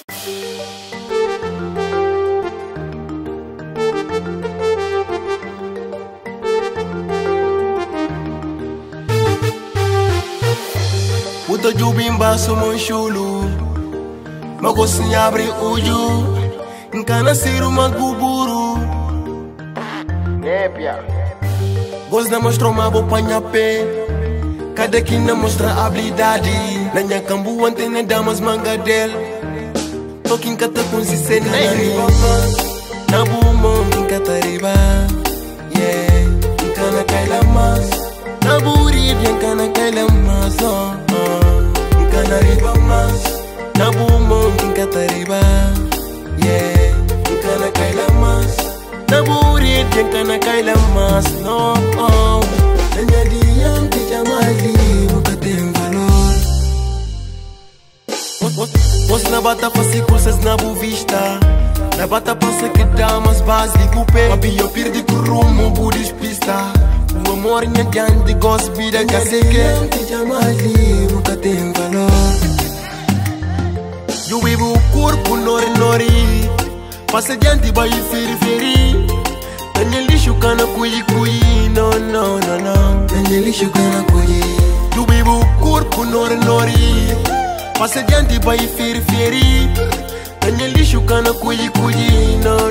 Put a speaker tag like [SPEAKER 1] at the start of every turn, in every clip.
[SPEAKER 1] Puto jubimba sumo shulu Mago sinyabri uju Nkana siru maguburu Nepia Gos na mostro mabo panyape Cada quina mostra habilidade Nanya kambu antene damas mangadel Tokin kata kunsi senani Nabu mom kata riba Yeah Nkana kaila mas Nabu rib yang kana kaila mas Nkana riba mas Nabu mom kata riba Yeah Nkana kaila mas Nabu rib yang kana kaila mas No Nanya diyan kijamali Bukating valor Os na bata pasi pulsas na buvista Na bata passa que damas base coupe Mabi eu perdi com rumo budis pista O amor nha diante gosto vida que sei que kijamali bukating valor Eu vivo o corpo nori Passa diante vai feri Tanya lixo cana cuyi No Tanya lixo cana cuyi Eu vivo o corpo nori Passa diante vai feri Tanya lixo cana cuyi No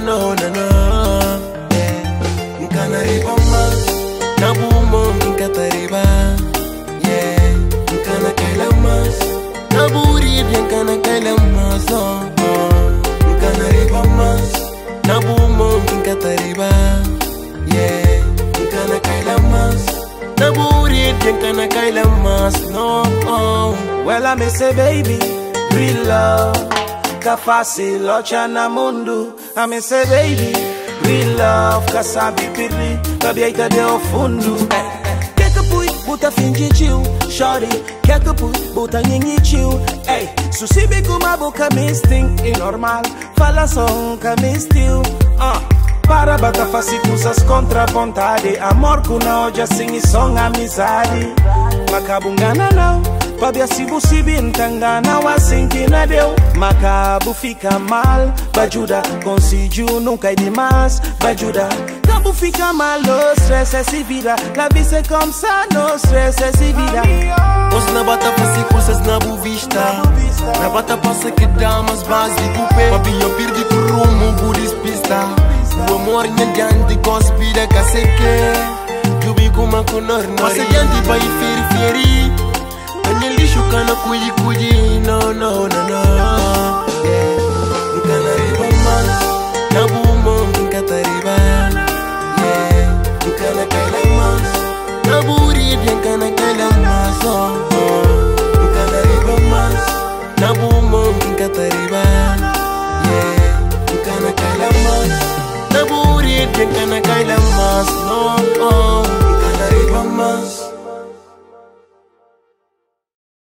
[SPEAKER 1] Nkana riba mas Nabu mom nkata riba Yeah Nkana kaila mas Nabu rib yang kana kaila mas Nkana riba mas Nabu mom nkata riba Yeah Nkana kaila mas Nabu rib yang kana kaila mas No
[SPEAKER 2] Well I may say baby real love Ka fácil ocha na mundo I may say baby real love Ka sabi pirri Ka biaita de o fundo Quer que pui buta fingi chill Shorty Quer que pui buta nyingi chill Ey Susibi kuma boca me sting É normal Fala som ka me still Para bata fácil coisas contra vontade Amor kuna oja singi song amizade Makabungana não Pabia sibu ntangana wasinki na deu Makabu fica mal Bajuda consigo nunca é demais Bajuda Cabu fica mal No stress é se vira La vie c'est comme ça No stress é se vira
[SPEAKER 1] Os na bata passa coisas na buvista Na bata passa que damas base coupe Papi eu perdi com rumo budis pista O amor nha diante gosto vida que sei que Jubi kuma kunor Passa diante vai feri Tanya lixo cana cuyi No Yeah Nkana riba mas Nabu mom nkata riba Yeah Nkana kaila mas Nabu rib yang kana kaila mas Nkana riba mas Nabu mom nkata riba Yeah Nkana kaila mas Nabu rib yang kana